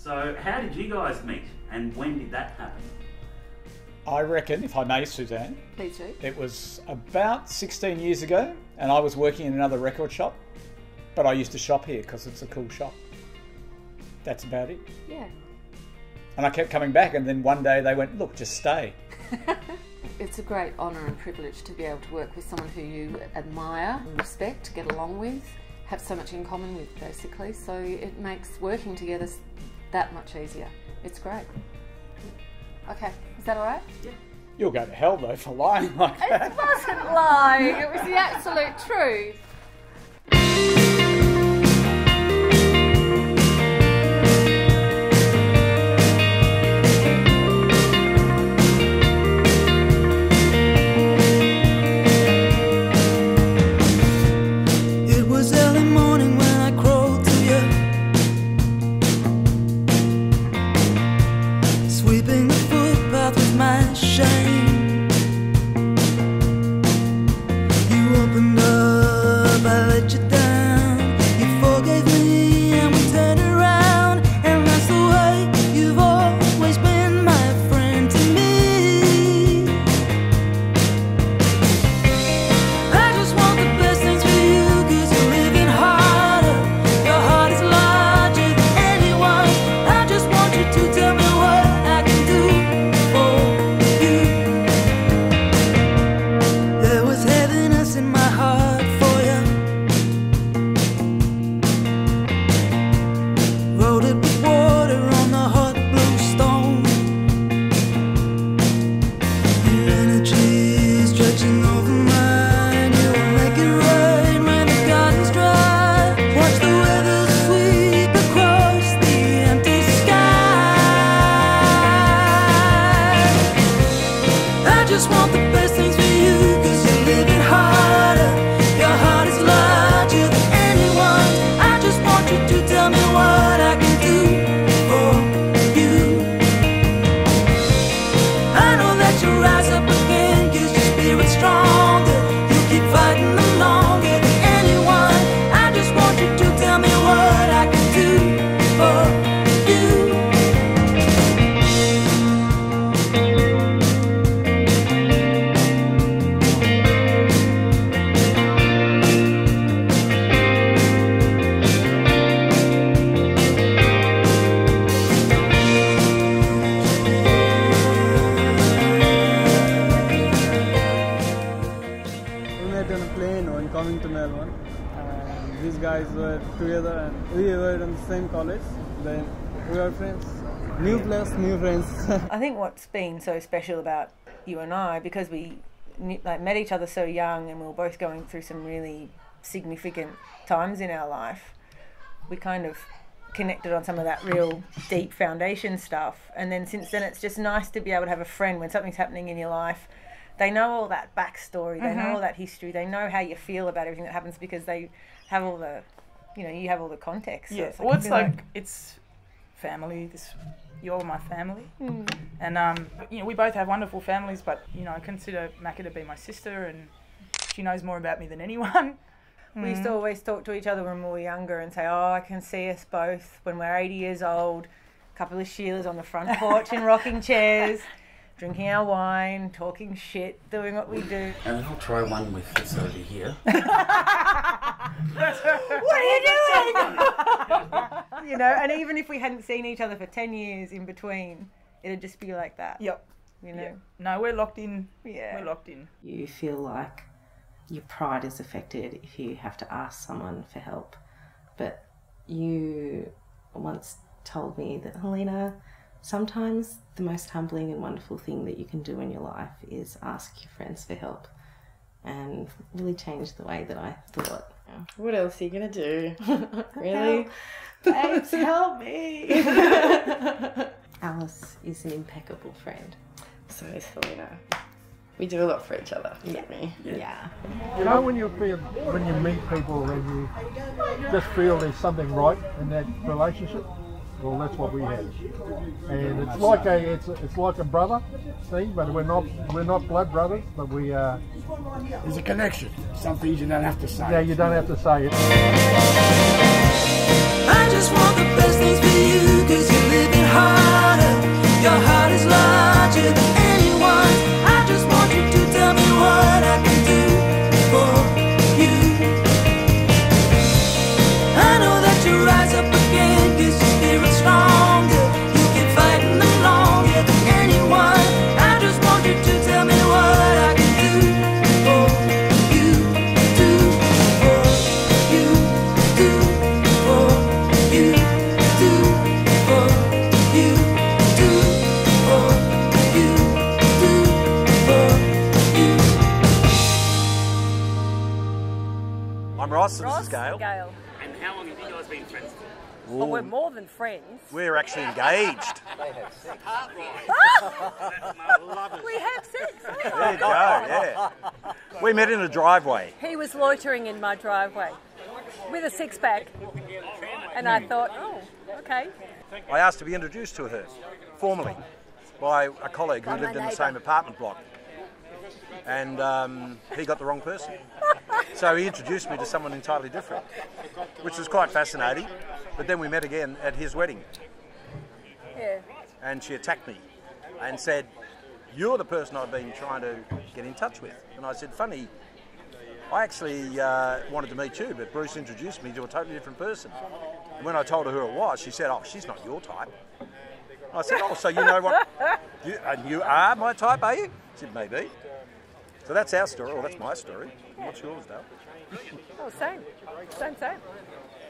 So how did you guys meet and when did that happen? I reckon, if I may, Suzanne, Please do. it was about 16 years ago and I was working in another record shop, but I used to shop here because it's a cool shop. That's about it. Yeah. And I kept coming back, and then one day they went, look, just stay. It's a great honour and privilege to be able to work with someone who you admire, respect, get along with, have so much in common with, basically. So it makes working together that much easier. It's great. Okay, is that all right? Yeah. You'll go to hell, though, for lying like that. It wasn't lying, it was the absolute truth. Coming to Melbourne, and these guys were together and we were in the same college. Then we were friends. New place, new friends. I think what's been so special about you and I, because we met each other so young and we were both going through some really significant times in our life, we kind of connected on some of that real deep foundation stuff. And then since then it's just nice to be able to have a friend when something's happening in your life. They know all that backstory, they know all that history, they know how you feel about everything that happens because they have all the, you have all the context. Yeah, so well, it's like, it's family, you're my family. And, we both have wonderful families, but, I consider Macca to be my sister and she knows more about me than anyone. We used to always talk to each other when we were younger and say, oh, I can see us both when we're 80 years old, a couple of Sheilas on the front porch in rocking chairs, drinking our wine, talking shit, doing what we do. And then I'll try one with this over here. What are you doing? And even if we hadn't seen each other for 10 years in between, it'd just be like that. Yep. Yep. No, we're locked in. Yeah. We're locked in. You feel like your pride is affected if you have to ask someone for help. But you once told me that, Helena, sometimes the most humbling and wonderful thing that you can do in your life is ask your friends for help, and really changed the way that I thought. What else are you going to do? Really? Babes, help me! Alice is an impeccable friend. So is Helena. We do a lot for each other, don't we? Yeah. When you meet people and you just feel there's something right in that relationship, well, that's what we have. And it's like a brother thing, but we're not blood brothers, but we are. There's a connection. Some things you don't have to say. Yeah, you don't have to say it. I just want the best things for you, 'cause you live is Gail. Gail. And how long have you guys been friends for? Well, we're more than friends. We're actually engaged. We have sex. There you go, yeah. We met in a driveway. He was loitering in my driveway with a six-pack. And I thought, oh, okay. I asked to be introduced to her, formally, by a colleague who lived in the same apartment block. And he got the wrong person. So he introduced me to someone entirely different, which was quite fascinating. But then we met again at his wedding. Yeah. And she attacked me and said, "You're the person I've been trying to get in touch with." And I said, "Funny, I actually wanted to meet you, but Bruce introduced me to a totally different person." And when I told her who it was, she said, "Oh, she's not your type." I said, "Oh, so you know what? You are my type, are you?" She said, "Maybe." So that's our story, or that's my story. What's yours, Dale? Oh, same.